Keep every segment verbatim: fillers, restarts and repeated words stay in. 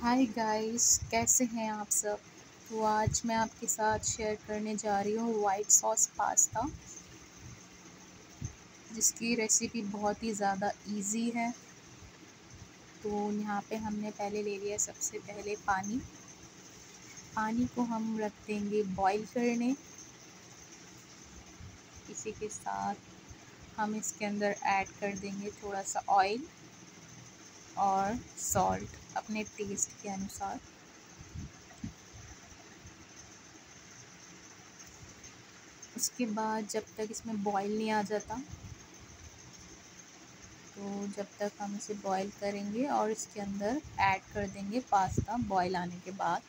Hi guys, कैसे हैं आप सब। तो आज मैं आपके साथ शेयर करने जा रही हूँ वाइट सॉस पास्ता, जिसकी रेसिपी बहुत ही ज़्यादा इजी है। तो यहाँ पे हमने पहले ले लिया सबसे पहले पानी पानी को हम रख देंगे बॉईल करने। इसी के साथ हम इसके अंदर ऐड कर देंगे थोड़ा सा ऑयल और सॉल्ट अपने टेस्ट के अनुसार। उसके बाद जब तक इसमें बॉईल नहीं आ जाता, तो जब तक हम इसे बॉईल करेंगे और इसके अंदर ऐड कर देंगे पास्ता बॉईल आने के बाद।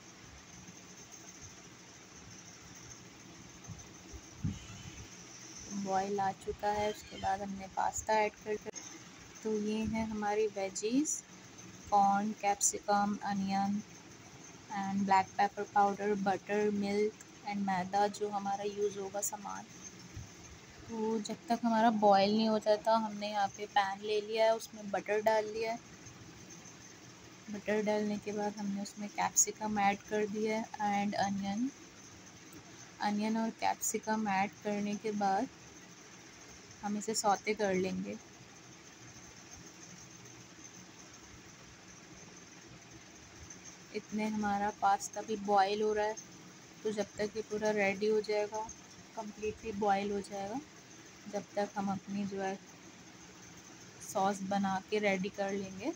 बॉईल आ चुका है, उसके बाद हमने पास्ता ऐड कर कर तो ये हैं हमारी veggies, corn, capsicum, onion and black pepper powder, butter, milk and मैदा जो हमारा यूज़ होगा सामान। तो जब तक हमारा बॉईल नहीं हो जाता, हमने यहाँ पे पैन ले लिया है, उसमें बटर डाल लिया है। बटर डालने के बाद हमने उसमें कैप्सिकम ऐड कर दिया है एंड अनियन अनियन और कैप्सिकम ऐड करने के बाद हम इसे सौते कर लेंगे। इतने हमारा पास्ता भी बॉईल हो रहा है, तो जब तक ये पूरा रेडी हो जाएगा, कम्प्लीटली बॉईल हो जाएगा, जब तक हम अपनी जो है सॉस बना के रेडी कर लेंगे।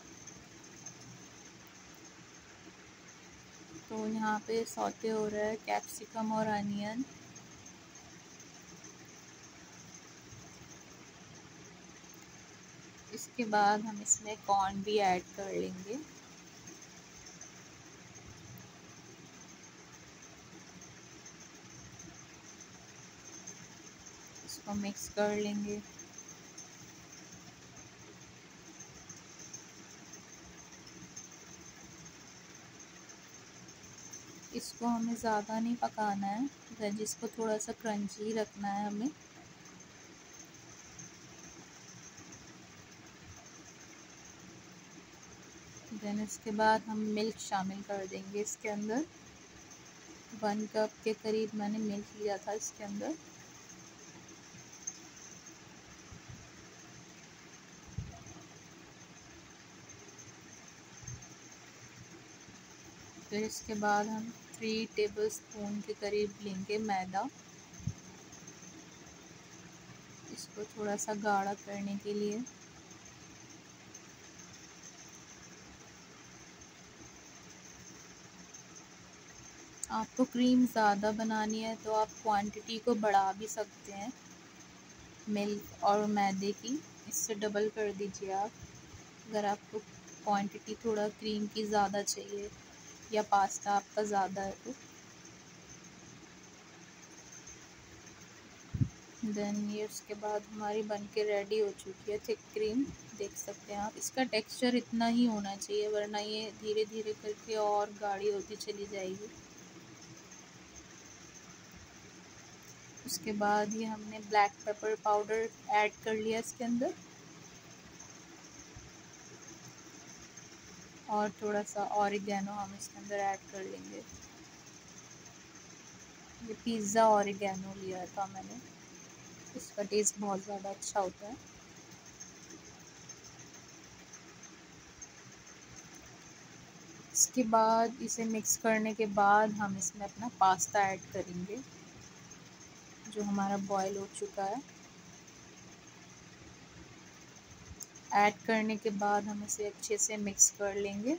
तो यहाँ पे सौते हो रहा है कैप्सिकम और अनियन। इसके बाद हम इसमें कॉर्न भी ऐड कर लेंगे। इसको मिक्स कर लेंगे। इसको हमें ज़्यादा नहीं पकाना है, जिसको थोड़ा सा क्रंची रखना है हमें। देन इसके बाद हम मिल्क शामिल कर देंगे इसके अंदर। वन कप के करीब मैंने मिल्क लिया था इसके अंदर। फिर इसके बाद हम थ्री टेबल स्पून के करीब लेंगे मैदा, इसको थोड़ा सा गाढ़ा करने के लिए। आपको क्रीम ज़्यादा बनानी है तो आप क्वांटिटी को बढ़ा भी सकते हैं मिल्क और मैदे की, इससे डबल कर दीजिए आप। अगर आपको क्वांटिटी थोड़ा क्रीम की ज़्यादा चाहिए या पास्ता आपका ज़्यादा है तो। देन ये उसके बाद हमारी बन के रेडी हो चुकी है थिक क्रीम, देख सकते हैं आप। इसका टेक्सचर इतना ही होना चाहिए, वरना ये धीरे धीरे करके और गाढ़ी होती चली जाएगी। उसके बाद ये हमने ब्लैक पेपर पाउडर ऐड कर लिया इसके अंदर, और थोड़ा सा ऑरिगेनो हम इसके अंदर ऐड कर लेंगे। ये पिज़्ज़ा ऑरिगेनो लिया था मैंने, इसका टेस्ट बहुत ज़्यादा अच्छा होता है। इसके बाद इसे मिक्स करने के बाद हम इसमें अपना पास्ता ऐड करेंगे जो हमारा बॉईल हो चुका है। ऐड करने के बाद हम इसे अच्छे से मिक्स कर लेंगे।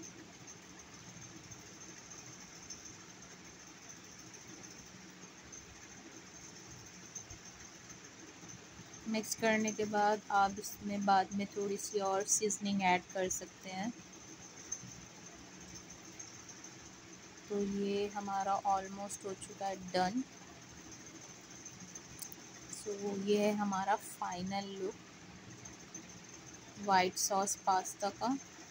मिक्स करने के बाद आप इसमें बाद में थोड़ी सी और सीजनिंग ऐड कर सकते हैं। तो ये हमारा ऑलमोस्ट हो चुका है डन। सो so, ये है हमारा final look white sauce pasta का।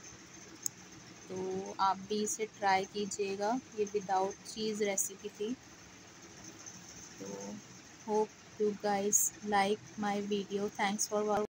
तो आप भी इसे ट्राई कीजिएगा, ये विदाउट चीज़ रेसिपी थी। तो hope you guys like my video. Thanks for